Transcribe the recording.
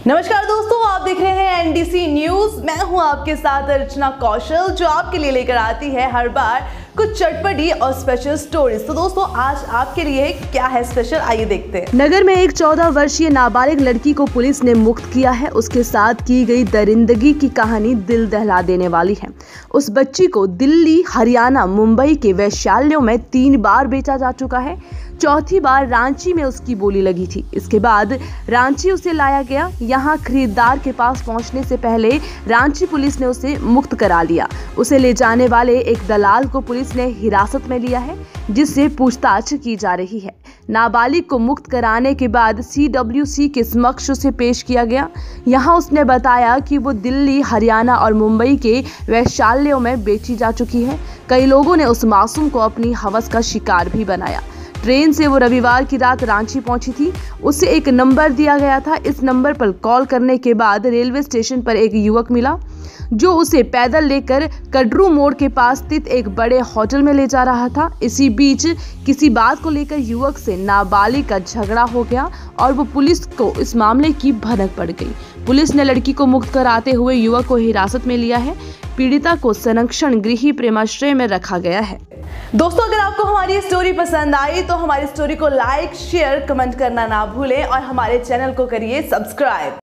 नमस्कार दोस्तों, आप देख रहे हैं एनडीसी न्यूज। मैं हूं आपके साथ अर्चना कौशल, जो आपके लिए लेकर आती है हर बार कुछ चटपटी और स्पेशल स्टोरीज। तो दोस्तों, आज आपके लिए क्या है स्पेशल, आइए देखते हैं। नगर में एक 14 वर्षीय नाबालिग लड़की को पुलिस ने मुक्त किया है। उसके साथ की गई दरिंदगी की कहानी दिल दहला देने वाली है। उस बच्ची को दिल्ली, हरियाणा, मुंबई के वैश्यालयों में 3 बार बेचा जा चुका है। चौथी बार रांची में उसकी बोली लगी थी। इसके बाद रांची उसे लाया गया। यहाँ खरीदार के पास पहुंचने से पहले रांची पुलिस ने उसे मुक्त करा लिया। उसे ले जाने वाले एक दलाल को पुलिस ने हिरासत में लिया है, जिससे पूछताछ की जा रही है। नाबालिग को मुक्त कराने के बाद CWC के समक्ष उसे पेश किया गया। यहाँ उसने बताया कि वो दिल्ली, हरियाणा और मुंबई के वैश्यालयों में बेची जा चुकी है। कई लोगों ने उस मासूम को अपनी हवस का शिकार भी बनाया। ट्रेन से वो रविवार की रात रांची पहुंची थी। उसे एक नंबर दिया गया था। इस नंबर पर कॉल करने के बाद रेलवे स्टेशन पर एक युवक मिला, जो उसे पैदल लेकर कड्रू मोड़ के पास स्थित एक बड़े होटल में ले जा रहा था। इसी बीच किसी बात को लेकर युवक से नाबालिग का झगड़ा हो गया और वो पुलिस को इस मामले की भनक पड़ गई। पुलिस ने लड़की को मुक्त कराते हुए युवक को हिरासत में लिया है। पीड़िता को संरक्षण गृह प्रेमाश्रय में रखा गया है। दोस्तों, अगर आपको हमारी स्टोरी पसंद आई तो हमारी स्टोरी को लाइक, शेयर, कमेंट करना ना भूलें और हमारे चैनल को करिए सब्सक्राइब।